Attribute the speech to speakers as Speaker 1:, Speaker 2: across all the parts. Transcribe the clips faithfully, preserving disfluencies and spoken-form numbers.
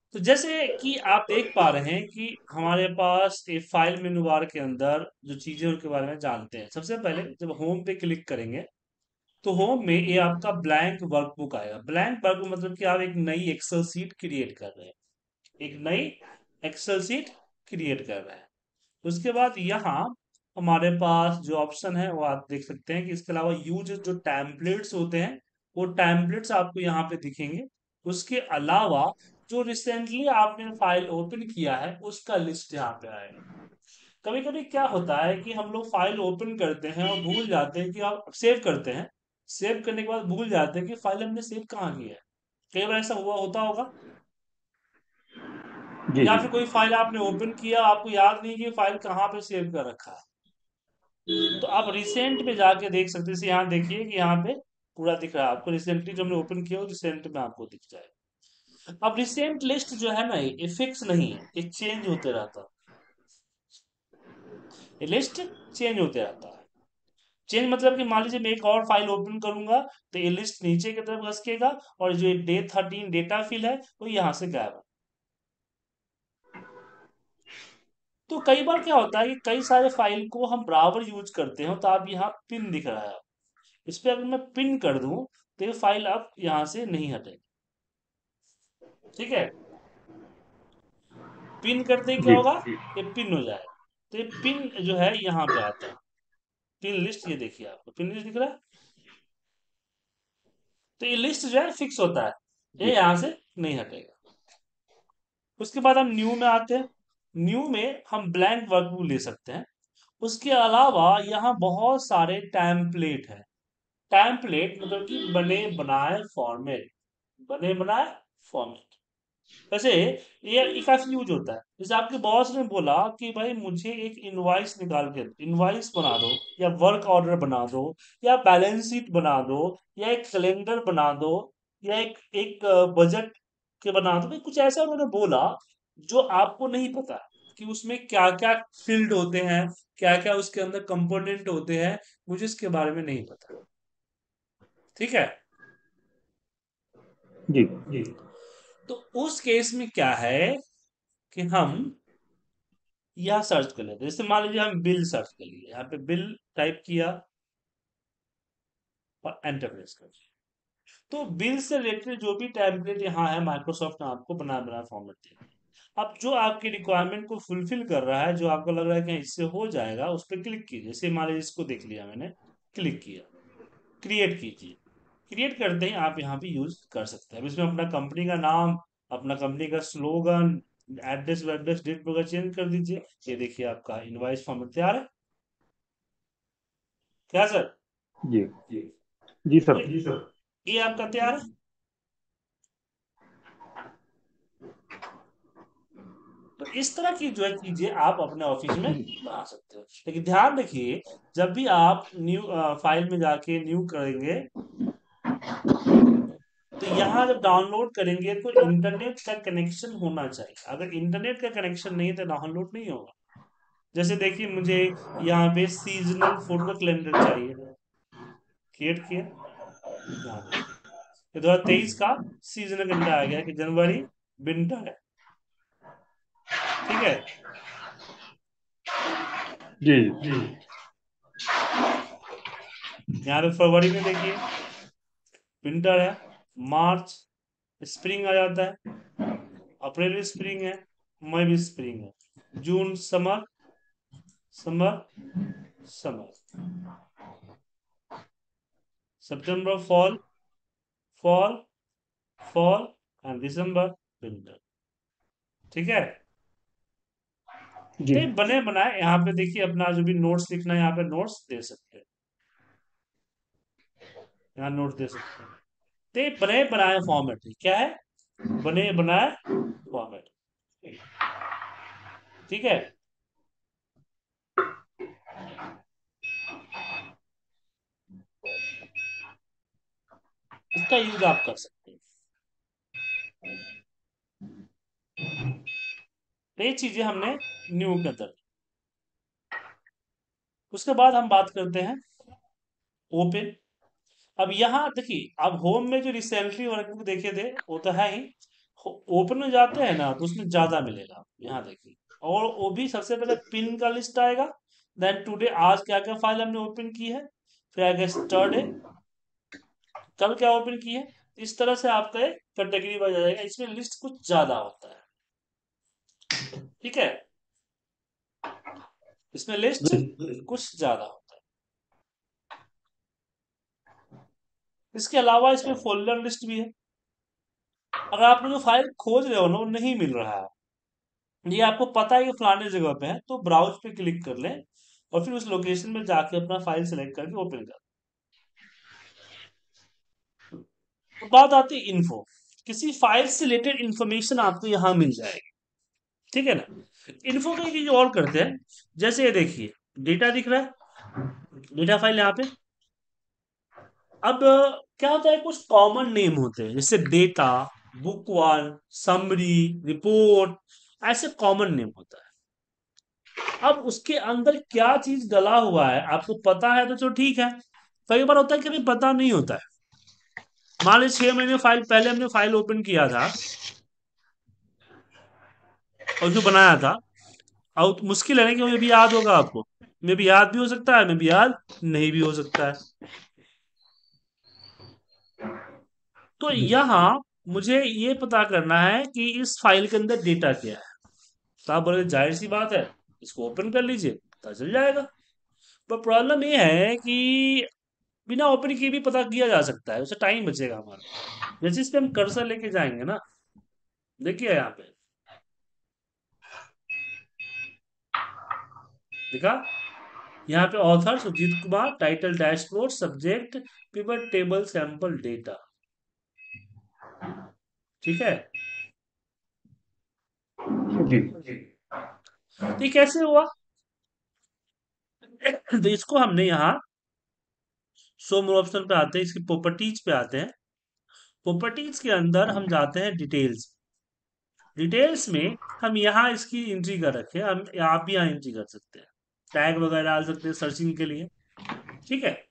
Speaker 1: तो जैसे कि आप देख पा रहे हैं कि हमारे पास एक फाइल मेनू बार के अंदर जो चीजें उनके बारे में जानते हैं। सबसे पहले जब होम पे क्लिक करेंगे तो होम में ये आपका ब्लैंक वर्कबुक आएगा। ब्लैंक वर्कबुक मतलब कि आप एक नई एक्सेल शीट क्रिएट कर रहे हैं, एक नई एक्सेल शीट क्रिएट कर रहे हैं। उसके बाद यहाँ हमारे पास जो ऑप्शन है वो आप देख सकते हैं कि इसके अलावा यूज जो टैम्पलेट्स होते हैं वो टैम्पलेट्स आपको यहाँ पे दिखेंगे। उसके अलावा जो रिसेंटली आपने फाइल ओपन किया है उसका लिस्ट यहाँ पे आएगा। कभी कभी क्या होता है कि हम लोग फाइल ओपन करते हैं और भूल जाते हैं कि आप सेव करते हैं। सेव करने के बाद भूल जाते हैं कि फाइल हमने सेव कहाँ किया है। कई बार ऐसा हुआ होता होगा।
Speaker 2: जी
Speaker 1: या
Speaker 2: जी।
Speaker 1: फिर कोई फाइल आपने ओपन किया, आपको याद नहीं कि फाइल कहाँ पे सेव कर रखा है। तो आप रिसेंट में जाके देख सकते हैं। जैसे यहाँ देखिए कि यहाँ पे पूरा दिख रहा है आपको, रिसेंटली जो हमने ओपन किया वो रिसेंट में आपको दिख जाएगा। अब रिसेंट लिस्ट जो है ना ये फिक्स नहीं है, ये चेंज होते रहता है। ये लिस्ट चेंज होते रहता है। चेंज मतलब कि मान लीजिए मैं एक और फाइल ओपन करूंगा तो ये लिस्ट नीचे की तरफ खसकेगा और जो डे थर्टीन डेटा फिल है वो यहाँ से गायब है। तो कई बार क्या होता है कि कई सारे फाइल को हम बराबर यूज करते हैं। तो आप यहाँ पिन दिख रहा है, इस पे अगर मैं पिन कर दूं तो ये फाइल अब यहाँ से नहीं हटेगी। ठीक है। पिन करते ही क्या
Speaker 2: जी
Speaker 1: होगा,
Speaker 2: जी।
Speaker 1: ये पिन हो जाएगा। तो ये पिन जो है यहाँ पे आता है। पिन लिस्ट, ये देखिए आपको पिन लिस्ट दिख रहा है। तो ये लिस्ट जो है फिक्स होता है, ये
Speaker 2: जी
Speaker 1: यहाँ से नहीं हटेगा। उसके बाद हम न्यू में आते हैं। न्यू में हम ब्लैंक वर्कबुक ले सकते हैं। उसके अलावा यहाँ बहुत सारे टैम्पलेट हैं। टैम्पलेट मतलब कि बने बनाए फॉर्मेट, बने बनाए फॉर्मेट। वैसे ये ये काफी यूज होता है। जैसे आपके बॉस ने बोला कि भाई मुझे एक इनवॉइस निकाल के इनवॉइस बना दो, या वर्क ऑर्डर बना दो, या बैलेंस शीट बना दो, या एक कैलेंडर बना दो, या एक एक बजट के बना दो। भाई कुछ ऐसा उन्होंने बोला जो आपको नहीं पता कि उसमें क्या क्या फील्ड होते हैं, क्या क्या उसके अंदर कंपोनेंट होते हैं। मुझे इसके बारे में नहीं पता। ठीक है।
Speaker 2: जी।
Speaker 1: जी। तो उस केस में क्या है कि हम यह सर्च कर लेते हैं। जैसे मान लीजिए हम बिल सर्च कर लिए, यहाँ पे बिल टाइप किया और एंटर प्रेस कर दिया। तो बिल से रिलेटेड जो भी टेम्पलेट यहाँ है माइक्रोसॉफ्ट ने आपको बना बना फॉर्मेट दे दिया। अब जो आपकी रिक्वायरमेंट को फुलफिल कर रहा है, जो आपको लग रहा है कि हाँ, इससे हो जाएगा, उस पर क्लिक कीजिए। जैसे मान लीजिए इसको देख लिया मैंने, क्लिक किया, क्रिएट कीजिए। क्रिएट करते ही आप यहाँ पे यूज कर सकते हैं। अब इसमें अपना कंपनी का नाम, अपना कंपनी का स्लोगन, एड्रेस वेड्रेस डेट वगैरह चेंज कर दीजिए। ये देखिए आपका इनवाइस फॉर्मेट तैयार है। क्या सर?
Speaker 2: जी
Speaker 1: जी।
Speaker 2: जी
Speaker 1: तो
Speaker 2: सर।
Speaker 1: जी सर। ये आपका तैयार है। तो इस तरह की जो है चीजें आप अपने ऑफिस में बना सकते हो। लेकिन ध्यान रखिए, जब भी आप न्यू फाइल में जाके न्यू करेंगे तो यहाँ जब डाउनलोड करेंगे तो इंटरनेट का कनेक्शन होना चाहिए। अगर इंटरनेट का कनेक्शन नहीं है तो डाउनलोड नहीं होगा। जैसे देखिए मुझे यहाँ पे सीजनल फोटो कैलेंडर चाहिए, क्रिएट किया। यहाँ देखिए ये दो हजार तेईस का सीजनल कैलेंडर आ गया कि जनवरी विंटर है। ठीक है।
Speaker 2: जी
Speaker 1: जी। यहाँ पे फरवरी में देखिए विंटर है। मार्च स्प्रिंग आ जाता है। अप्रैल भी स्प्रिंग है। मई भी स्प्रिंग है। जून समर, समर, समर। सितंबर फॉल, फॉल, फॉल। एंड दिसंबर विंटर। ठीक है।
Speaker 2: जी।
Speaker 1: तो ये बने बनाए यहाँ पे देखिए, अपना जो भी नोट्स लिखना है यहाँ पे नोट्स दे सकते हैं। यहाँ नोट्स दे सकते हैं। तो ये बने बनाए फॉर्मेट है। क्या है? बने बनाए फॉर्मेट। ठीक है। इसका यूज आप कर सकते हैं। तो ये चीजें हमने न्यू के अंदर। उसके बाद हम बात करते हैं ओपन। अब यहाँ देखिए, अब होम में जो रिसेंटली वर्कबुक देखे थे वो तो है ही। ओपन में जाते हैं ना तो उसमें ज्यादा मिलेगा, यहाँ देखिए। और वो भी सबसे पहले पिन का लिस्ट आएगा, देन टुडे आज क्या क्या फाइल हमने ओपन की है, फिर आएगा स्टरडे कल क्या ओपन की है। इस तरह से आपका एक कैटेगरी बन जाएगा, इसमें लिस्ट कुछ ज्यादा होता है। ठीक है, इसमें लिस्ट कुछ ज्यादा होता है। इसके अलावा इसमें फोल्डर लिस्ट भी है। अगर आप जो फाइल खोज रहे हो ना वो नहीं मिल रहा है, ये आपको पता है कि फलाने जगह पे है, तो ब्राउज पे क्लिक कर लें और फिर उस लोकेशन में जाके अपना फाइल सेलेक्ट करके ओपन कर। तो बात आती है इन्फो, किसी फाइल से रिलेटेड इंफॉर्मेशन आपको यहाँ मिल जाएगी। ठीक है ना। इन्फो का एक चीज और करते हैं, जैसे ये देखिए डेटा दिख रहा है, डेटा फाइल यहाँ पे। अब अ, क्या होता है, कुछ कॉमन नेम होते हैं जैसे data, book one, summary, report, ऐसे कॉमन नेम होता है। अब उसके अंदर क्या चीज डला हुआ है आपको पता है तो चलो ठीक है, कई बार होता है कि नहीं पता नहीं होता है। मान लीजिए छह महीने फाइल पहले हमने फाइल ओपन किया था और जो बनाया था, और मुश्किल है ना कि वो भी याद होगा आपको, मे भी याद भी हो सकता है, मे भी याद नहीं भी हो सकता है। तो यहाँ मुझे ये पता करना है कि इस फाइल के अंदर डेटा क्या है। तो आप बोले जाहिर सी बात है, इसको ओपन कर लीजिए, पता चल जाएगा। पर प्रॉब्लम ये है कि बिना ओपन किए भी पता किया जा सकता है, उससे टाइम बचेगा हमारा। जैसे इस पे हम कर्सर लेके जाएंगे ना, देखिए यहाँ पे देखा, यहाँ पे author Sujit Kumar, title dashboard, subject pivot table sample data. ठीक है,
Speaker 2: जी।
Speaker 1: तो ये कैसे हुआ? तो इसको हमने यहाँ शो मोर ऑप्शन पे आते हैं, इसकी प्रॉपर्टीज पे आते हैं। प्रॉपर्टीज के अंदर हम जाते हैं डिटेल्स। डिटेल्स में हम यहाँ इसकी एंट्री कर रखे हैं, हम आप भी यहाँ एंट्री कर सकते हैं, टैग वगैरह डाल सकते हैं सर्चिंग के लिए। ठीक है,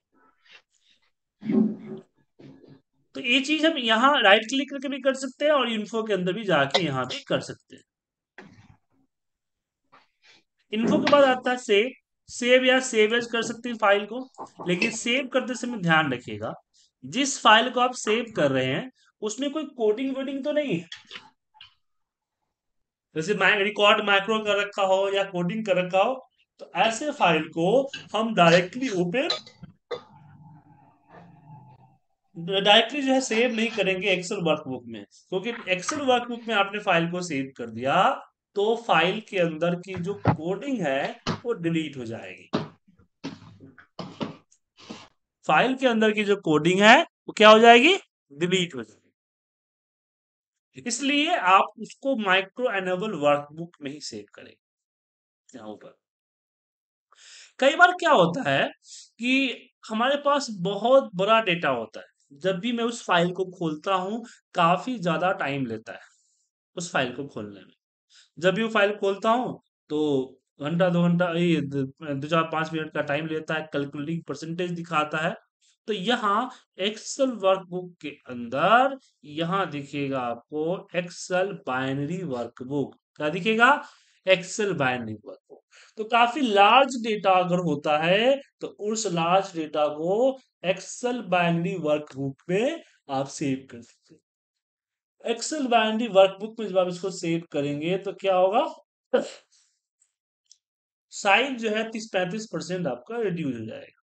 Speaker 1: तो ये चीज हम यहाँ राइट क्लिक करके भी कर सकते हैं और इन्फो के अंदर भी जाके यहाँ भी कर सकते हैं। इन्फो के बाद आता है सेव। सेव या सेव एज कर सकते हैं फाइल को, लेकिन सेव करते समय ध्यान रखिएगा, जिस फाइल को आप सेव कर रहे हैं उसमें कोई कोडिंग वोडिंग तो नहीं है। जैसे रिकॉर्ड माइक्रो कर रखा हो या कोडिंग कर रखा हो, तो ऐसे फाइल को हम डायरेक्टली ओपन डायरेक्टली जो है सेव नहीं करेंगे एक्सेल वर्कबुक में, क्योंकि एक्सेल वर्कबुक में आपने फाइल को सेव कर दिया तो फाइल के अंदर की जो कोडिंग है वो डिलीट हो जाएगी। फाइल के अंदर की जो कोडिंग है वो क्या हो जाएगी, डिलीट हो जाएगी। इसलिए आप उसको माइक्रो एनेबल वर्कबुक में ही सेव करें यहाँ ऊपर। कई बार क्या होता है कि हमारे पास बहुत बड़ा डेटा होता है, जब भी मैं उस फाइल को खोलता हूं काफी ज्यादा टाइम लेता है उस फाइल को खोलने में। जब भी वो फाइल खोलता हूँ तो घंटा दो घंटा ये द- दो चार पांच मिनट का टाइम लेता है, कैलकुलेटिंग परसेंटेज दिखाता है। तो यहाँ एक्सेल वर्कबुक के अंदर यहाँ दिखेगा आपको एक्सेल बाइनरी वर्कबुक, क्या दिखेगा, एक्सेल बाइनरी वर्कबुक। तो काफी लार्ज डेटा अगर होता है तो उस लार्ज डेटा को एक्सेल बाइनरी वर्कबुक में आप सेव कर सकते हैं। एक्सेल बाइनरी वर्कबुक में जब आप इसको सेव करेंगे तो क्या होगा, साइज जो है तीस पैंतीस परसेंट आपका रिड्यूस हो जाएगा।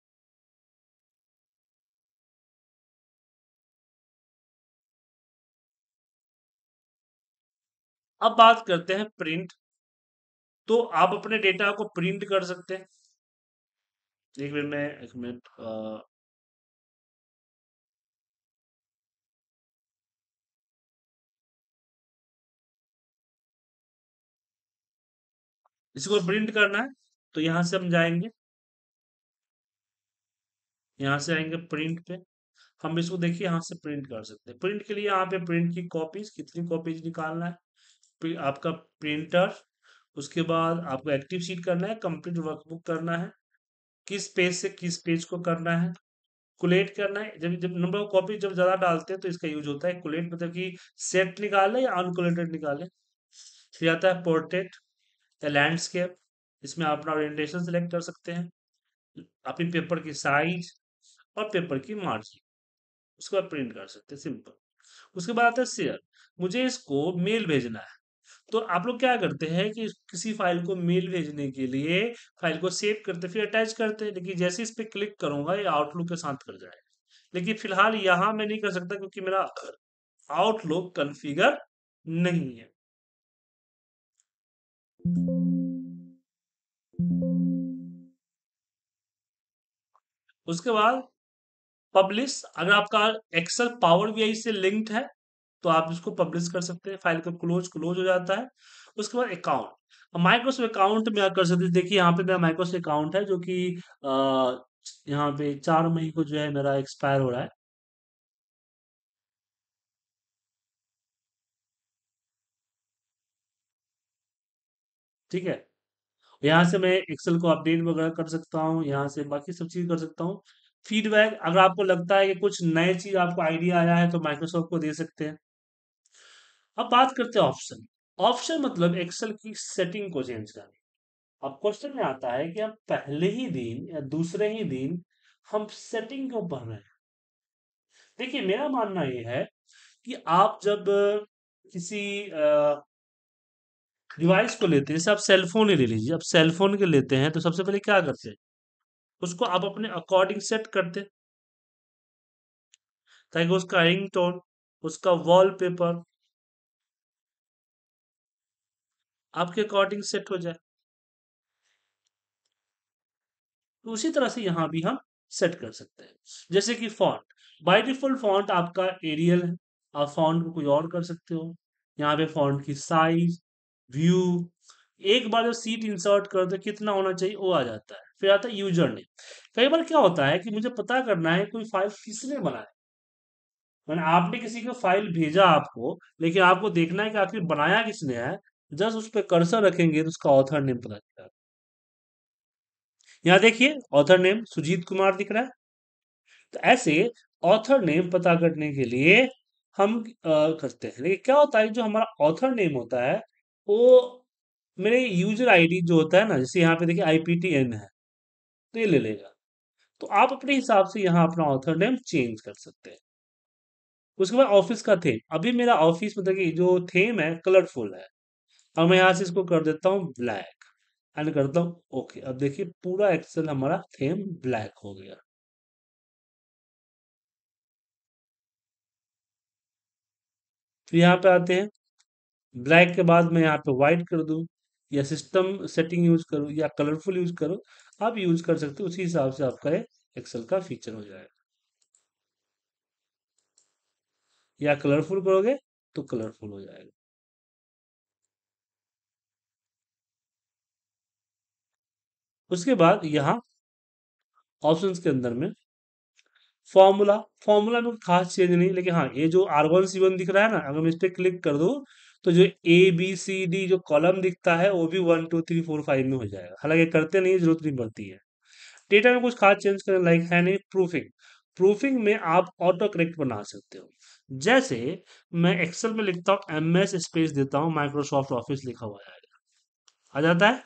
Speaker 1: अब बात करते हैं प्रिंट। तो आप अपने डेटा को प्रिंट कर सकते हैं। एक मिनट में एक मिनट अ, इसको प्रिंट करना है तो यहां से हम जाएंगे, यहाँ से आएंगे प्रिंट पे। हम इसको देखिए यहाँ से प्रिंट कर सकते हैं। प्रिंट के लिए यहाँ पे प्रिंट की कॉपीज, कितनी कॉपीज निकालना है, प्रि- आपका प्रिंटर, उसके बाद आपको एक्टिव शीट करना है, कंप्लीट वर्कबुक करना है, किस पेज से किस पेज को करना है, कुलेट करना है, जब जब नंबर ऑफ कॉपी जब ज्यादा डालते हैं तो इसका यूज होता है कुलेट, मतलब कि सेट निकाले या अनकुलेटेड निकाले। फिर आता है पोर्ट्रेट या लैंडस्केप, इसमें आप अपना ओरिएंटेशन सेलेक्ट कर सकते हैं, अपनी पेपर की साइज और पेपर की मार्जिन, उसके बाद प्रिंट कर सकते हैं, सिंपल। उसके बाद आता है शेयर, मुझे इसको मेल भेजना है, तो आप लोग क्या करते हैं कि किसी फाइल को मेल भेजने के लिए फाइल को सेव करते फिर अटैच करते हैं, लेकिन जैसे इस पे क्लिक करूंगा ये आउटलुक के साथ कर जाएगा। लेकिन फिलहाल यहाँ मैं नहीं कर सकता क्योंकि मेरा आउटलुक कॉन्फ़िगर नहीं है। उसके बाद पब्लिश, अगर आपका एक्सेल पावर बीआई से लिंक्ड है तो आप इसको पब्लिश कर सकते हैं, फाइल को क्लोज क्लोज हो जाता है। उसके बाद अकाउंट, माइक्रोसॉफ्ट अकाउंट में आप कर सकते हैं, देखिए यहाँ पे मेरा माइक्रोसॉफ्ट अकाउंट है जो कि अ, यहाँ पे चार मई को जो है मेरा एक्सपायर हो रहा है। ठीक है, यहाँ से मैं एक्सेल को अपडेट वगैरह कर सकता हूँ, यहाँ से बाकी सब चीज कर सकता हूँ। फीडबैक, अगर आपको लगता है कि कुछ नए चीज आपको आइडिया आया है तो माइक्रोसॉफ्ट को दे सकते हैं। अब बात करते हैं ऑप्शन। ऑप्शन मतलब एक्सेल की सेटिंग को चेंज करना। अब क्वेश्चन में आता है कि हम पहले ही दिन या दूसरे ही दिन हम सेटिंग क्यों पढ़ रहे हैं। देखिए मेरा मानना ये है कि आप जब अ, किसी डिवाइस को लेते हैं, जैसे आप सेल फोन ही ले लीजिए, आप सेल फोन के लेते हैं तो सबसे पहले क्या करते हैं, उसको आप अपने अकॉर्डिंग सेट करते हैं, ताकि उसका रिंगटोन, उसका वॉलपेपर आपके अकॉर्डिंग सेट हो जाए। तो उसी तरह से यहाँ भी हम सेट कर सकते हैं। जैसे कि फॉन्ट, बाय डिफॉल्ट फॉन्ट आपका एरियल है, आप फॉन्ट को कोई और कर सकते हो। यहाँ पे फॉन्ट की साइज, व्यू, एक बार जब सीट इंसर्ट कर दो कितना होना चाहिए वो आ जाता है। फिर आता है यूजर नेम। कई बार क्या होता है कि मुझे पता करना है कोई फाइल किसने बनाया, मैंने आपने किसी को फाइल भेजा आपको, लेकिन आपको देखना है कि आखिर बनाया किसने है। जस्ट उस पर कर्सर रखेंगे तो उसका ऑथर नेम पता चलेगा। यहाँ देखिए ऑथर नेम सुजीत कुमार दिख रहा है। तो ऐसे ऑथर नेम पता करने के लिए हम अ, करते हैं, लेकिन क्या होता है जो हमारा ऑथर नेम होता है वो मेरे यूजर आईडी जो होता है ना, जैसे यहाँ पे देखिए आईपीटीएन है, तो ये ले लेगा। तो आप अपने हिसाब से यहाँ अपना ऑथर नेम चेंज कर सकते हैं। उसके बाद ऑफिस का थीम, अभी मेरा ऑफिस मतलब कि जो थीम है कलरफुल है, अब मैं यहाँ से इसको कर देता हूँ ब्लैक एंड करता हूँ ओके। अब देखिए पूरा एक्सेल हमारा थीम ब्लैक हो गया। फिर यहाँ पे आते हैं, ब्लैक के बाद मैं यहाँ पे व्हाइट कर दूं, या सिस्टम सेटिंग यूज करूं या कलरफुल यूज करूं, आप यूज कर सकते हो, उसी हिसाब से आपका ये एक्सेल का फीचर हो जाएगा। या कलरफुल करोगे तो कलरफुल हो जाएगा। उसके बाद यहाँ ऑप्शंस के अंदर में फॉर्मूला, फॉर्मूला में खास चेंज नहीं, लेकिन हाँ ये जो आर वन सी वन दिख रहा है ना, अगर मैं इस पे क्लिक कर दूं तो जो ए बी सी डी जो कॉलम दिखता है वो भी one two three four five में हो जाएगा, हालांकि करते नहीं, जरूरत नहीं पड़ती है। डेटा में कुछ खास चेंज करने लायक है नहीं। प्रूफिंग, प्रूफिंग में आप ऑटो करेक्ट बना सकते हो। जैसे मैं एक्सेल में लिखता हूँ एम एस स्पेस देता हूँ, माइक्रोसॉफ्ट ऑफिस लिखा हुआ है, आ जाता है।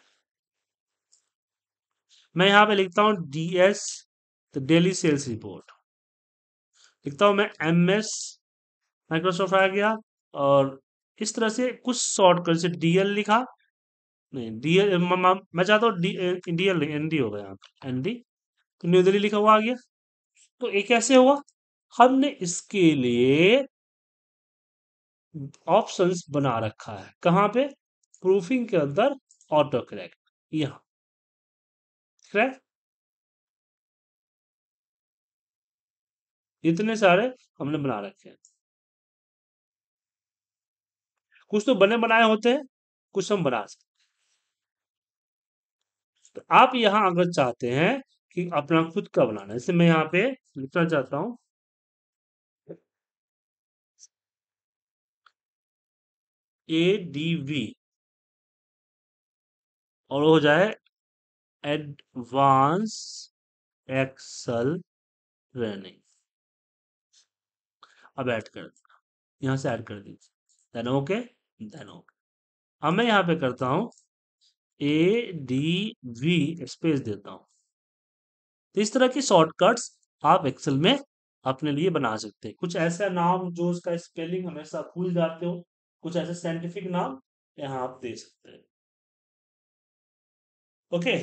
Speaker 1: मैं यहाँ पे लिखता हूँ डी एस, तो डेली सेल्स रिपोर्ट लिखता हूँ मैं, एम एस माइक्रोसॉफ्ट आ गया। और इस तरह से कुछ शॉर्ट कर, जैसे डीएल लिखा, नहीं डीएल मैं चाहता हूँ डी डीएल नहीं, एनडी होगा यहाँ पे, एनडी, तो न्यू दिल्ली लिखा हुआ आ गया। तो ये कैसे हुआ, हमने इसके लिए ऑप्शंस बना रखा है, कहाँ पे, प्रूफिंग के अंदर, ऑटो करेक्ट, यहाँ करेक्ट। इतने सारे हमने बना रखे हैं, कुछ तो बने बनाए होते हैं, कुछ हम बना सकते हैं। तो आप यहाँ अगर चाहते हैं कि अपना खुद का बनाना है, जैसे मैं यहाँ पे लिखना चाहता हूँ ए डी वी, और वो हो जाए एडवांस एक्सल रनिंग। अब ऐड कर दिया, यहाँ से ऐड कर दीजिए, देन ओके, देन ओके। अब मैं यहाँ पे करता हूँ ए डी वी स्पेस देता हूँ। तो इस तरह की शॉर्टकट्स आप एक्सेल में अपने लिए बना सकते हैं। कुछ ऐसा नाम जो उसका स्पेलिंग हमेशा भूल जाते हो, कुछ ऐसे साइंटिफिक नाम यहाँ आप दे सकते हैं। ओके।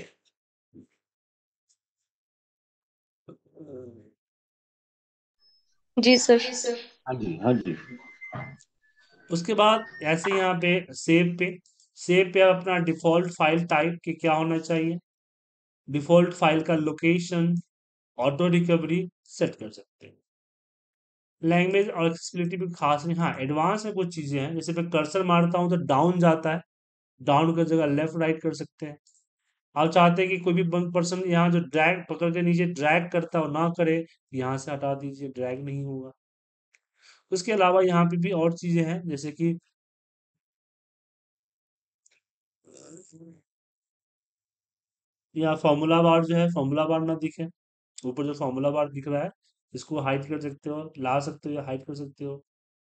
Speaker 2: जी सर।
Speaker 3: हाँ जी, हाँ जी।
Speaker 1: उसके बाद ऐसे यहाँ पे सेव पे सेव पे अपना डिफॉल्ट फाइल टाइप के क्या होना चाहिए, डिफॉल्ट फाइल का लोकेशन, ऑटो रिकवरी सेट कर सकते हैं। लैंग्वेज और एक्सेसिबिलिटी भी खास नहीं, हाँ एडवांस में कुछ चीजें हैं, जैसे मैं कर्सर मारता हूँ तो डाउन जाता है, डाउन की जगह लेफ्ट राइट कर सकते हैं। आप चाहते हैं कि कोई भी वन पर्सन यहाँ जो ड्रैग पकड़ के नीचे ड्रैग करता हो ना करे, यहाँ से हटा दीजिए, ड्रैग नहीं होगा। उसके अलावा यहाँ पे भी और चीजें हैं, जैसे कि यहाँ फॉर्मूला बार जो है, फॉर्मूला बार ना दिखे, ऊपर जो फॉर्मूला बार दिख रहा है इसको हाइड कर सकते हो, ला सकते हो या हाइड कर सकते हो।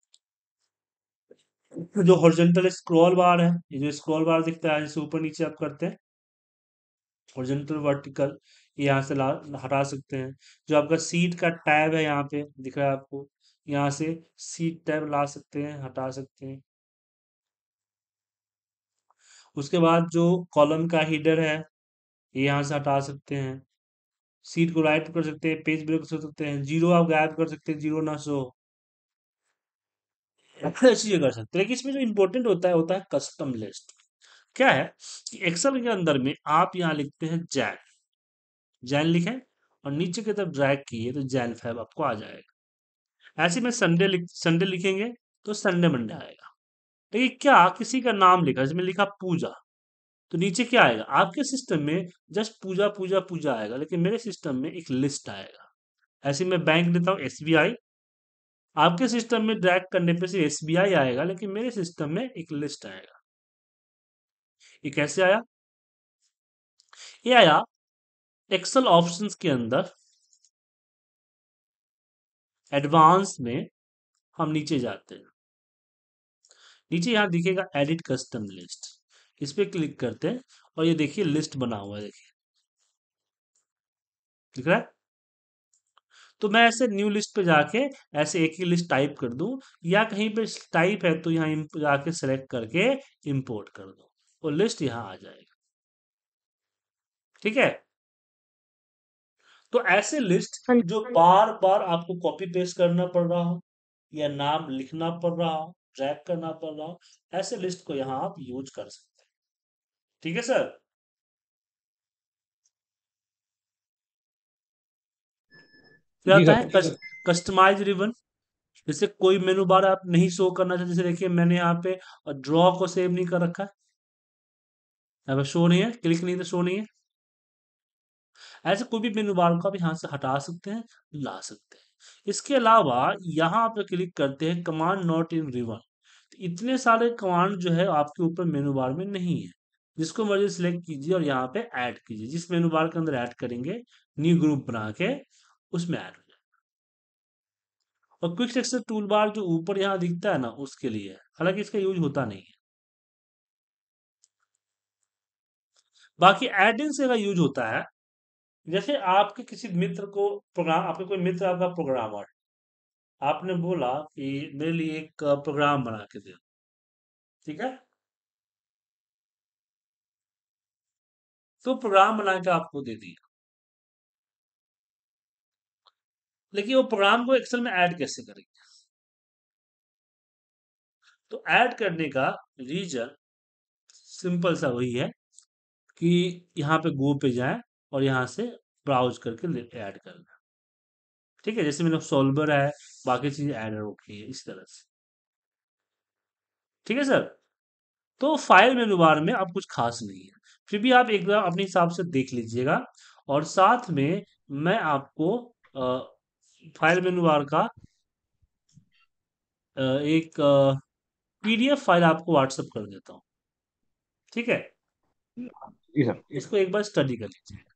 Speaker 1: जो हॉरिजॉन्टल स्क्रॉल बार है, ये जो स्क्रॉल बार दिखता है जैसे ऊपर नीचे आप करते हैं, हॉरिजॉन्टल वर्टिकल, ये यहाँ से ला हटा सकते हैं। जो आपका सीट का टैब है यहाँ पे दिख रहा है आपको, यहाँ से सीट टैब ला सकते हैं, हटा सकते हैं। उसके बाद जो कॉलम का हीडर है ये यहाँ से हटा सकते हैं। सीट को राइट कर सकते हैं, पेज ब्रेक कर सकते हैं, जीरो आप गायब कर सकते हैं, जीरो ना शो, ऐसी चीजें कर सकते हैं। लेकिन इसमें जो इम्पोर्टेंट होता है होता है कस्टम लिस्ट। क्या है कि एक्सेल के अंदर में आप यहाँ लिखते हैं जैन, जैन लिखें और नीचे की तरफ ड्रैग किए तो जैन फैब आपको आ जाएगा। ऐसे में संडे लिख संडे लिखेंगे तो संडे मंडे आएगा। लेकिन क्या किसी का नाम लिखा, इसमें लिखा पूजा, तो नीचे क्या आएगा आपके सिस्टम में, जस्ट पूजा पूजा पूजा आएगा, लेकिन मेरे सिस्टम में एक लिस्ट आएगा। ऐसे में बैंक लेता हूँ एसबीआई, आपके सिस्टम में ड्रैग करने पे से एसबीआई आएगा, लेकिन मेरे सिस्टम में एक लिस्ट आएगा। ये कैसे आया? ये आया एक्सेल ऑप्शंस के अंदर, एडवांस में हम नीचे जाते हैं, नीचे यहाँ दिखेगा एडिट कस्टम लिस्ट, इस पे क्लिक करते हैं और ये देखिए लिस्ट बना हुआ है, देखिए दिख रहा है। तो मैं ऐसे न्यू लिस्ट पे जाके ऐसे एक ही लिस्ट टाइप कर दूं, या कहीं पे टाइप है तो यहाँ इम- जाके सेलेक्ट करके इंपोर्ट कर दूं, वो लिस्ट यहाँ आ जाएगा। ठीक है। तो ऐसे लिस्ट
Speaker 2: हाँ
Speaker 1: जो बार बार आपको कॉपी पेस्ट करना पड़ रहा हो या नाम लिखना पड़ रहा हो, ड्रैग करना पड़ रहा हो, ऐसे लिस्ट को यहाँ आप यूज कर सकते हैं। ठीक है सर। फिर
Speaker 3: जी
Speaker 1: आता
Speaker 3: सर।
Speaker 1: है कस्टमाइज रिबन, जैसे कोई मेनू बार आप नहीं शो करना चाहते, जैसे देखिए मैंने यहाँ पे ड्रॉ को सेव नहीं कर रखा है, यहाँ पे शो नहीं है, क्लिक नहीं तो शो नहीं है। ऐसे कोई भी मेनू बार को आप यहाँ से हटा सकते हैं, ला सकते हैं। इसके अलावा यहाँ पे क्लिक करते हैं कमांड नॉट इन रिबन, इतने सारे कमांड जो है आपके ऊपर मेनू बार में नहीं है, जिसको मर्जी सिलेक्ट कीजिए और यहाँ पे ऐड कीजिए, जिस मेनू बार के अंदर ऐड करेंगे न्यू ग्रुप बना के उसमें ऐड हो जाए। और क्विक सेक्शन टूल बार जो ऊपर यहाँ दिखता है ना उसके लिए है, हालांकि इसका यूज होता नहीं है। बाकी एड इन से का यूज होता है, जैसे आपके किसी मित्र को प्रोग्राम, आपके कोई मित्र आपका प्रोग्रामर, आपने बोला कि मेरे लिए एक प्रोग्राम बना के दे, ठीक है, तो प्रोग्राम बना के आपको दे दिया, लेकिन वो प्रोग्राम को एक्सेल में ऐड कैसे करेंगे? तो ऐड करने का रीजन सिंपल सा वही है कि यहाँ पे गो पे जाएं और यहाँ से ब्राउज करके ऐड करना। ठीक है, जैसे मेरा सॉल्वर है, बाकी चीजें ऐड रखी है इस तरह से। ठीक है सर। तो फाइल मेनू बार में अब कुछ खास नहीं है, फिर भी आप एक बार अपने हिसाब से देख लीजिएगा। और साथ में मैं आपको अ, फाइल मेनू बार का अ, एक पीडीएफ फाइल आपको व्हाट्सएप कर देता हूँ। ठीक है,
Speaker 3: जी सर।
Speaker 1: उसको एक बार स्टडी कर लीजिए।